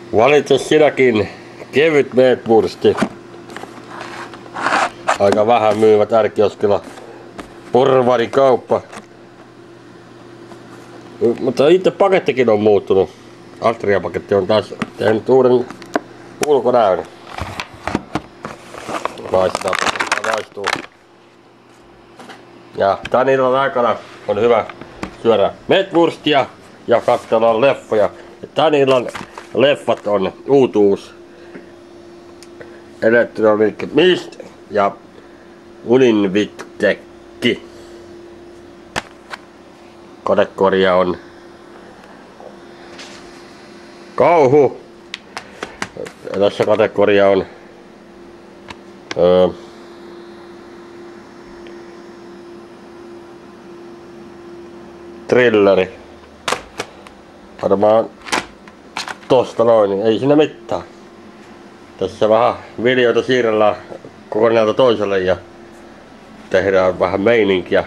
Valitse sinäkin kevyt meetwursti. Aika vähän myyvät R-kioskilla. Porvarikauppa. Mutta itse pakettikin on muuttunut. Altria-paketti on taas tehnyt uuden ulkonäön. Maistuu. Ja tän illan aikana on hyvä syödä meetwurstia ja katsella leffoja. Tän illan leffat on uutuus. Electronic Mist ja Uninvictekki. Kategoria on kauhu. Ja tässä kategoria on thrilleri. Varmaan tosta noin, niin ei siinä mitään. Tässä vähän videota siirrellään kokonaelta toiselle ja tehdään vähän meininkiä.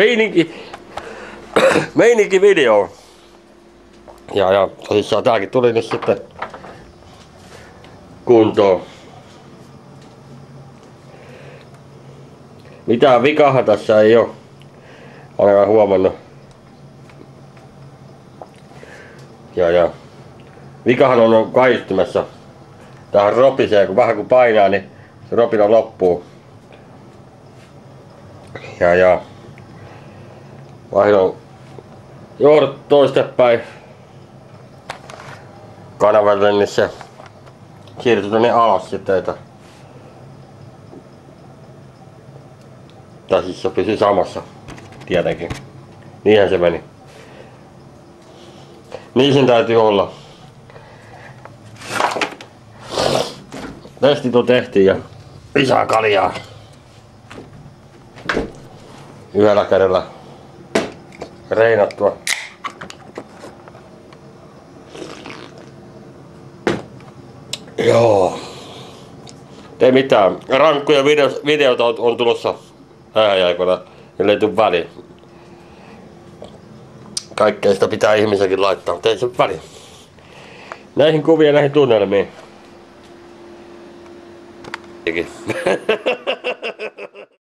Meininki video. Ja tosissaan tääkin tuli nyt sitten kuntoon. Mitään vikaha tässä ei oo. Ainakaan huomannut. Ja vikahan on kaiuttimessa. Tähän ropisee, kun vähän kun painaa, niin se ropina loppuu. Ja vaihdoin johdot toistepäin kanavalle, niin se siirtyi tonne alas sitten, että tai siis se pysyi samassa tietenkin. Niinhän se meni. Niin sen täytyy olla. Testit on tehty ja lisää kaljaa. Yhdellä kädellä reinattua. Joo. Ei mitään. Rankkuja videota on tulossa ääjäikoina, ellei tuu väliin. Kaikkea sitä pitää ihmisenkin laittaa, mutta ei se väliin. Näihin kuviin ja näihin tunnelmiin.